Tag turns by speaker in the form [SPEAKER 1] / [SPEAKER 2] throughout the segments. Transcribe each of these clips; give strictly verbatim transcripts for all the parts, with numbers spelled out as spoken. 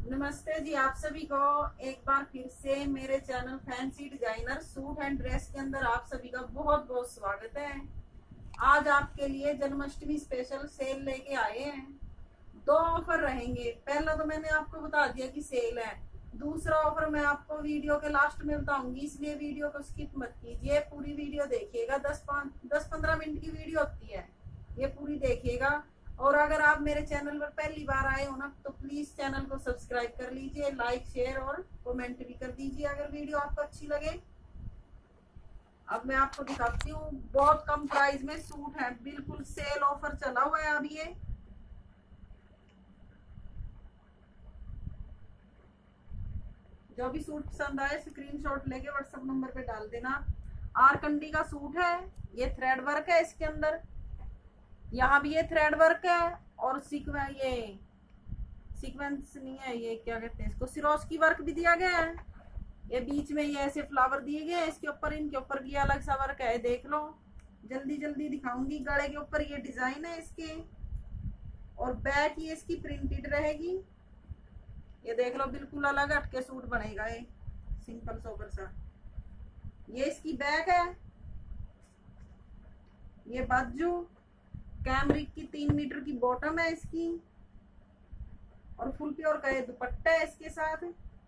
[SPEAKER 1] नमस्ते जी, आप सभी को एक बार फिर से मेरे channel fancy designer suit and dress के अंदर आप सभी का बहुत बहुत स्वागत है। आज आपके लिए जन्माष्टमी स्पेशल सेल लेके आए हैं। दो ऑफर रहेंगे। पहला तो मैंने आपको बता दिया कि सेल है, दूसरा ऑफर मैं आपको वीडियो के लास्ट में बताऊंगी, इसलिए वीडियो को स्किप मत कीजिए, पूरी वीडियो देखिएगा। दस पाँच दस पंद्रह मिनट की वीडियो होती है, ये पूरी देखिएगा। और अगर आप मेरे चैनल पर पहली बार आए हो ना, तो प्लीज चैनल को सब्सक्राइब कर लीजिए, लाइक शेयर और कमेंट भी कर दीजिए अगर वीडियो आपको अच्छी लगे। अब मैं आपको दिखाती हूँ, बहुत कम प्राइस में सूट है, बिल्कुल सेल ऑफर चला हुआ है। अब ये जो भी सूट पसंद आए स्क्रीनशॉट लेके व्हाट्सएप नंबर पे डाल देना। आरकंडी का सूट है, ये थ्रेड वर्क है इसके अंदर, यहाँ भी ये थ्रेड वर्क है और सीक्वें ये सीक्वेंस नहीं है, ये क्या कहते हैं इसको, सिरोस्की वर्क भी दिया गया है। ये बीच में ये ऐसे फ्लावर दिए गए हैं, इसके ऊपर इनके ऊपर भी अलग सा वर्क है, देख लो। जल्दी जल्दी दिखाऊंगी। गले के ऊपर ये डिजाइन है इसके, और बैक ये इसकी प्रिंटेड रहेगी। ये देख लो, बिल्कुल अलग हटके सूट बनेगा ये, सिंपल सोबर सा। ये इसकी बैक है, ये बाजू कैमरिक की तीन मीटर की बॉटम है इसकी, और फुल प्योर का ये दुपट्टा है इसके साथ।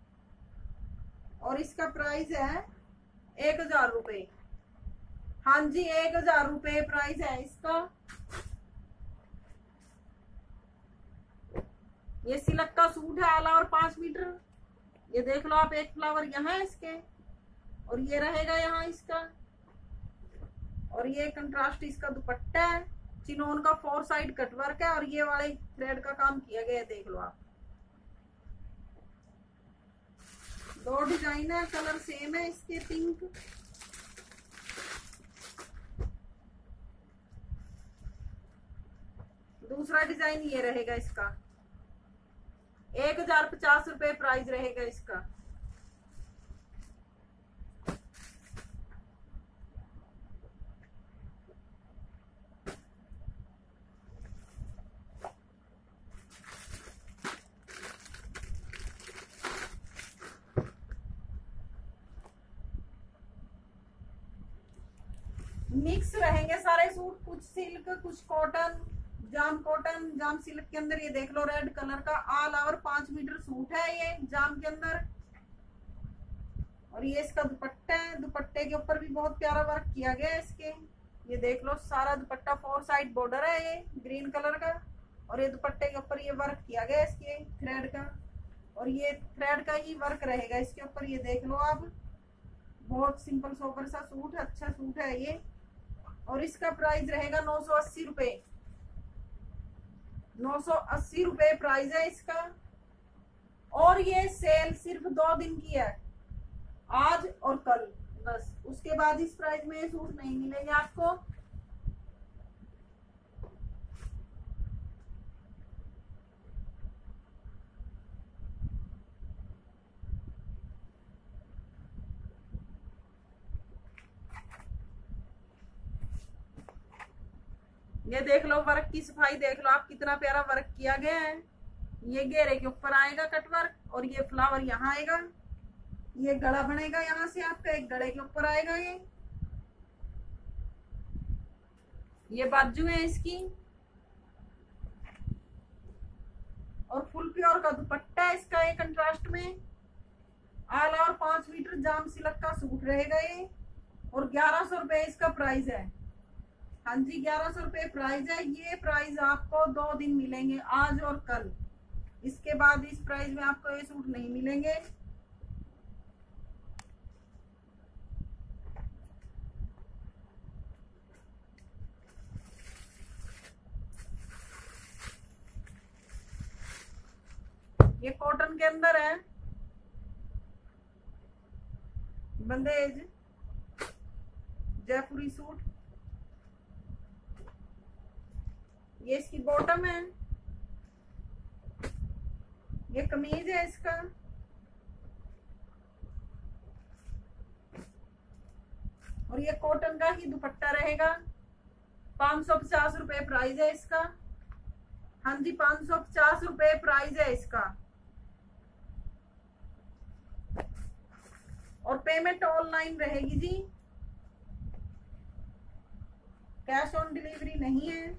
[SPEAKER 1] और इसका प्राइस है एक हजार रुपये। हाँ जी, एक हजार रुपये प्राइस है इसका। ये सिल्क का सूट है, आला और पांच मीटर। ये देख लो आप, एक फ्लावर यहाँ है इसके, और ये रहेगा यहाँ इसका। और ये कंट्रास्ट इसका दुपट्टा है, चिनोन का फोर साइड कटवर्क है, और ये वाले थ्रेड का काम किया गया है, देख लो आप। दो डिजाइन है, कलर सेम है इसके, पिंक। दूसरा डिजाइन ये रहेगा इसका, एक हजार पचास रुपए प्राइस रहेगा इसका। मिक्स रहेंगे सारे सूट, कुछ सिल्क कुछ cotton, jam cotton jam silk के अंदर। ये देख लो, रेड कलर का ऑल ओवर पांच मीटर सूट है ये जाम के अंदर। और ये इसका दुपट्टा है, दुपट्टे के ऊपर भी बहुत प्यारा वर्क किया गया है इसके। ये देख लो, सारा दुपट्टा फोर साइड बॉर्डर है ये ग्रीन कलर का, और ये दुपट्टे के ऊपर ये वर्क किया गया है इसके थ्रेड का, और ये थ्रेड का ही वर्क रहेगा इसके ऊपर। ये देख लो आप, बहुत सिंपल सोबर सा सूट, अच्छा सूट है ये। और इसका प्राइस रहेगा नौ सौ अस्सी रुपए। नौ सौ अस्सी रुपए प्राइस है इसका। और ये सेल सिर्फ दो दिन की है, आज और कल, बस। उसके बाद इस प्राइस में ये सूट नहीं मिलेंगे आपको। ये देख लो, वर्क की सफाई देख लो आप, कितना प्यारा वर्क किया गया है। ये घेरे के ऊपर आएगा कटवर्क, और ये फ्लावर यहाँ आएगा। ये गला बनेगा यहाँ से आपका, एक गले के ऊपर आएगा ये। ये बाजू है इसकी, और फुल प्योर का दुपट्टा है इसका, ये कंट्रास्ट में। ऑल ओवर पांच मीटर जाम सिल्क का सूट रहेगा ये, और ग्यारह सौ रुपए इसका प्राइस है। हाँ जी, ग्यारह सौ रुपए प्राइस है। ये प्राइस आपको दो दिन मिलेंगे, आज और कल। इसके बाद इस प्राइस में आपको ये सूट नहीं मिलेंगे। ये कॉटन के अंदर है, बंदेज जयपुरी सूट। ये इसकी बॉटम है, ये कमीज है इसका, और ये कॉटन का ही दुपट्टा रहेगा। पाँच सौ पचास रुपए प्राइस है इसका। हाँ जी, पाँच सौ पचास रुपए प्राइस है इसका। और पेमेंट ऑनलाइन रहेगी जी, कैश ऑन डिलीवरी नहीं है।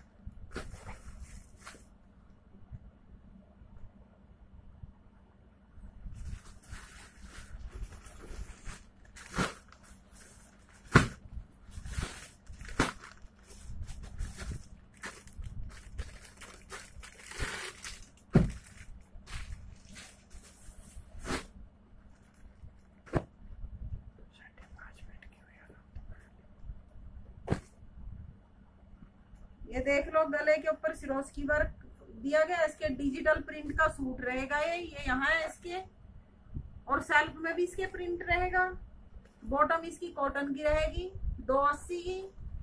[SPEAKER 1] ये देख लो, गले के ऊपर सिरोस्की वर्क दिया गया, इसके डिजिटल प्रिंट का सूट रहेगा ये ये यहाँ है इसके, और सेल्फ में भी इसके प्रिंट रहेगा। बॉटम इसकी कॉटन की रहेगी दो अस्सी की,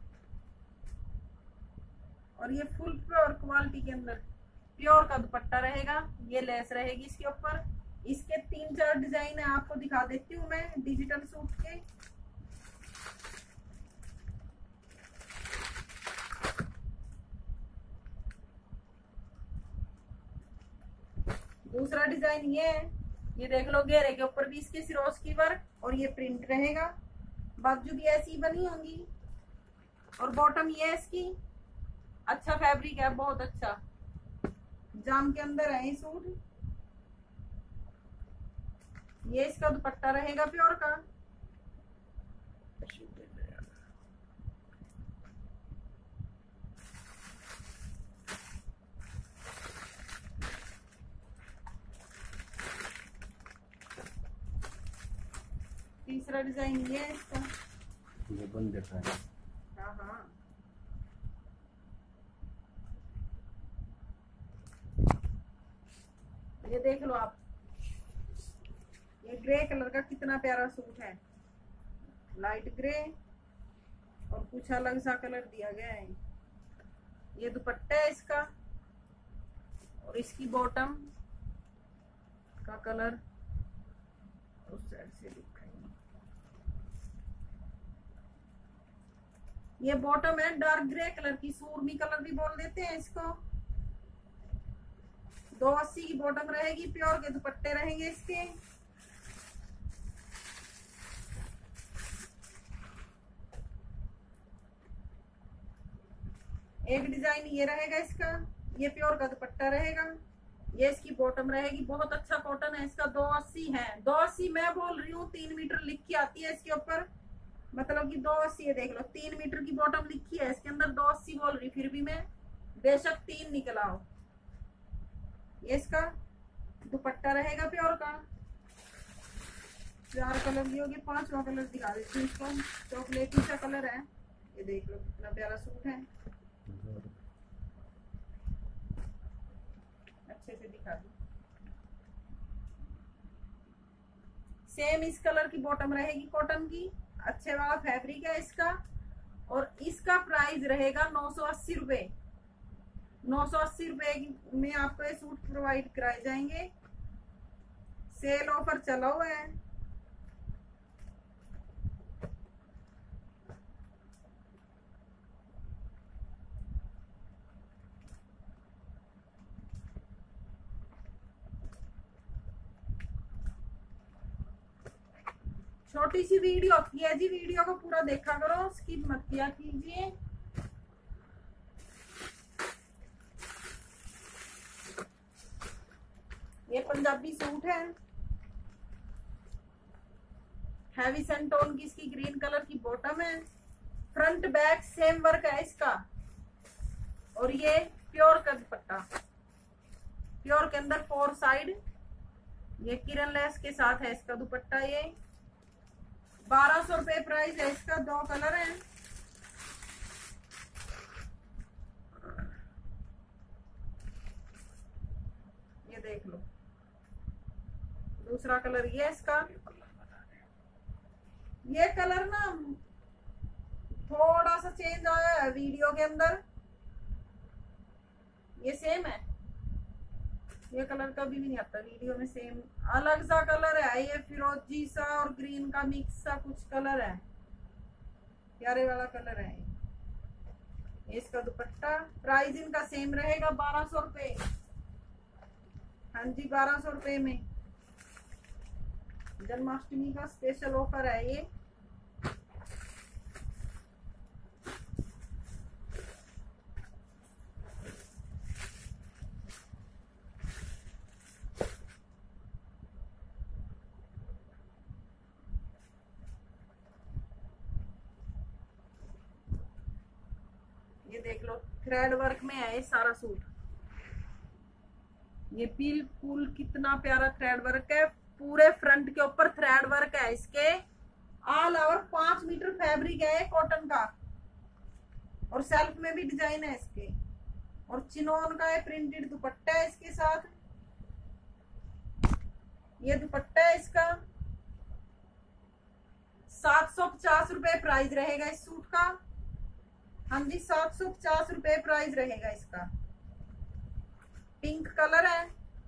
[SPEAKER 1] और ये फुल प्योर क्वालिटी के अंदर प्योर का दुपट्टा रहेगा। ये लेस रहेगी इसके ऊपर। इसके तीन चार डिजाइन है, आपको दिखा देती हूँ मैं डिजिटल सूट के। दूसरा डिजाइन ये है, ये देख लो, घेरे के ऊपर भी इसके सिरोस्की वर्क और ये प्रिंट रहेगा। बाजू भी ऐसी बनी होंगी, और बॉटम ये इसकी। अच्छा फैब्रिक है, बहुत अच्छा, जाम के अंदर है ये सूट। ये इसका दुपट्टा रहेगा प्योर का। तीसरा डिजाइन ये है इसका,
[SPEAKER 2] ये बन देखा है।
[SPEAKER 1] हाँ हाँ, ये देख लो आप, ये ग्रे कलर का कितना प्यारा सूट है, लाइट ग्रे और कुछ अलग सा कलर दिया गया है। ये दुपट्टा है इसका, और इसकी बॉटम का कलर उस साइड से दिखाएंगे। ये बॉटम है डार्क ग्रे कलर की, सूरमी कलर भी बोल देते हैं इसको। दो अस्सी की बॉटम रहेगी, प्योर के दुपट्टे रहेंगे इसके। एक डिजाइन ये रहेगा इसका, ये प्योर का दुपट्टा रहेगा। ये इसकी बॉटम रहेगी, बहुत अच्छा कॉटन है इसका। दो अस्सी है, दो अस्सी मैं बोल रही हूँ, तीन मीटर लिख के आती है इसके ऊपर, मतलब कि दो अस्सी है। देख लो, तीन मीटर की बॉटम लिखी है इसके अंदर, दो अस्सी बोल रही, फिर भी मैं बेशक तीन निकला हो। ये इसका दुपट्टा रहेगा प्योर का। चार कलर की होगी, पांचवा कलर दिखा देती हूँ इसको, चॉकलेटी सा कलर है। ये देख लो कितना प्यारा सूट है, अच्छे से दिखा दी। सेम इस कलर की बॉटम रहेगी कॉटन की, अच्छे वाला फैब्रिक है इसका, और इसका प्राइस रहेगा नौ सौ अस्सी रुपए। नौ सौ अस्सी रुपए में आपको ये सूट प्रोवाइड कराए जाएंगे। सेल ऑफर चला हुआ है। छोटी सी वीडियो होती है जी, वीडियो को पूरा देखा करो, स्किप मत किया कीजिए। ये पंजाबी सूट है, हैवी सेंटोन की इसकी ग्रीन कलर की बॉटम है। फ्रंट बैक सेम वर्क है इसका, और ये प्योर का दुपट्टा, प्योर के अंदर फोर साइड ये किरण लेस के साथ है इसका दुपट्टा। ये बारह सौ रुपए प्राइस है इसका। दो कलर है, ये देख लो। दूसरा कलर ये है इसका। ये कलर ना थोड़ा सा चेंज आया है वीडियो के अंदर, ये सेम है। ये कलर कभी भी नहीं आता वीडियो में, सेम अलग सा कलर है। ये फिरोजी सा और ग्रीन का मिक्स सा कुछ कलर है, प्यारे वाला कलर है। ये इसका दुपट्टा, प्राइस इनका सेम रहेगा बारह सौ रुपए। हाँ जी, बारह सौ रुपए में। जन्माष्टमी का स्पेशल ऑफर है ये। ये देख लो, थ्रेड वर्क में है ये सारा सूट। ये बिल्कुल कितना प्यारा थ्रेड वर्क है, पूरे फ्रंट के ऊपर थ्रेड वर्क है इसके। ऑल ओवर पांच मीटर फैब्रिक है कॉटन का, और सेल्फ में भी डिजाइन है इसके, और चिनोन का है प्रिंटेड दुपट्टा है इसके साथ। ये दुपट्टा है इसका। सात सौ पचास रुपए प्राइस रहेगा इस सूट का। हाँ जी, सात सौ पचास रुपए प्राइस रहेगा इसका। पिंक कलर है।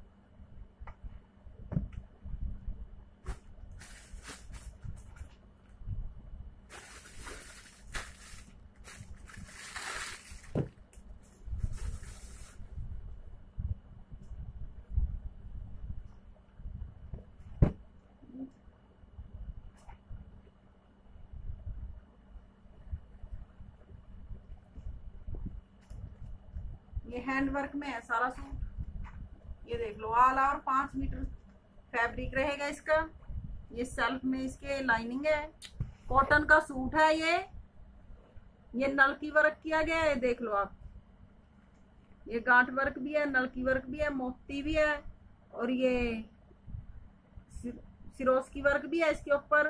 [SPEAKER 1] ये हैंड वर्क में है सारा सूट। ये देख लो, ऑल ओवर पांच मीटर फैब्रिक रहेगा इसका। ये सेल्फ में इसके लाइनिंग है। कॉटन का सूट है ये। ये नलकी वर्क किया गया है, देख लो आप। ये गांठ वर्क भी है, नलकी वर्क भी है, मोती भी है, और ये सिरोस्की वर्क भी है इसके ऊपर।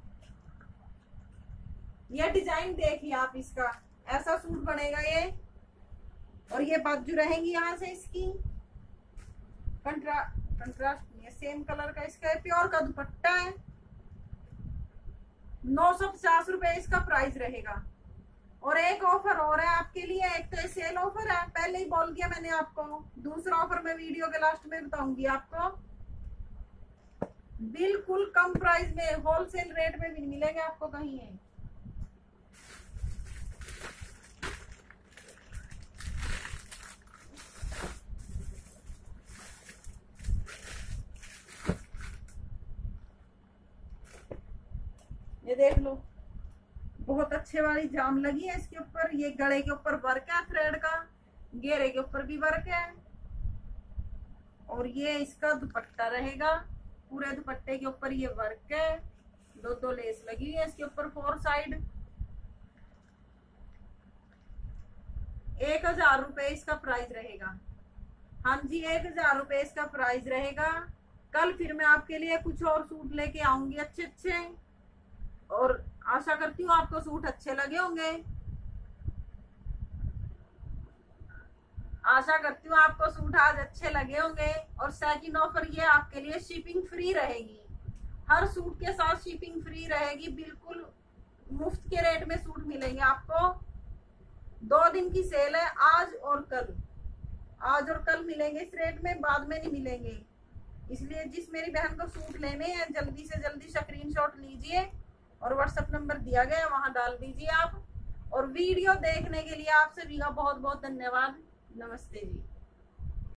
[SPEAKER 1] ये डिजाइन देखिए आप इसका, ऐसा सूट बनेगा ये। और ये बाजू रहेंगी यहाँ से इसकी कंट्रा कंट्रास्ट में सेम कलर का इसका है। प्योर का दुपट्टा है। नौ सौ पचास रुपए इसका प्राइस रहेगा। और एक ऑफर और है आपके लिए। एक तो सेल ऑफर है, पहले ही बोल दिया मैंने आपको। दूसरा ऑफर मैं वीडियो के लास्ट में बताऊंगी आपको। बिल्कुल कम प्राइस में, होलसेल रेट में भी मिलेंगे आपको कहीं है। ये देख लो, बहुत अच्छे वाली जाम लगी है इसके ऊपर। ये गले के ऊपर वर्क है थ्रेड का, घेरे के ऊपर भी वर्क है, और ये इसका दुपट्टा रहेगा। पूरे दुपट्टे के ऊपर ये वर्क है। दो दो लेस लगी हुई है इसके ऊपर फोर साइड। एक हजार रुपए इसका प्राइस रहेगा। हाँ जी, एक हजार रुपए इसका प्राइस रहेगा। कल फिर मैं आपके लिए कुछ और सूट लेके आऊंगी अच्छे अच्छे, और आशा करती हूँ आपको सूट अच्छे लगे होंगे। आशा करती हूँ आपको सूट आज अच्छे लगे होंगे। और सेकंड ऑफर ये आपके लिए शिपिंग फ्री रहेगी। हर सूट के साथ शिपिंग फ्री रहेगी। बिल्कुल मुफ्त के रेट में सूट मिलेंगे आपको। दो दिन की सेल है, आज और कल। आज और कल मिलेंगे इस रेट में, बाद में नहीं मिलेंगे। इसलिए जिस मेरी बहन को सूट लेने हैं जल्दी से जल्दी स्क्रीनशॉट लीजिए, और व्हाट्सएप नंबर दिया गया है वहां डाल दीजिए आप। और वीडियो देखने के लिए आप सभी का बहुत बहुत धन्यवाद। नमस्ते जी।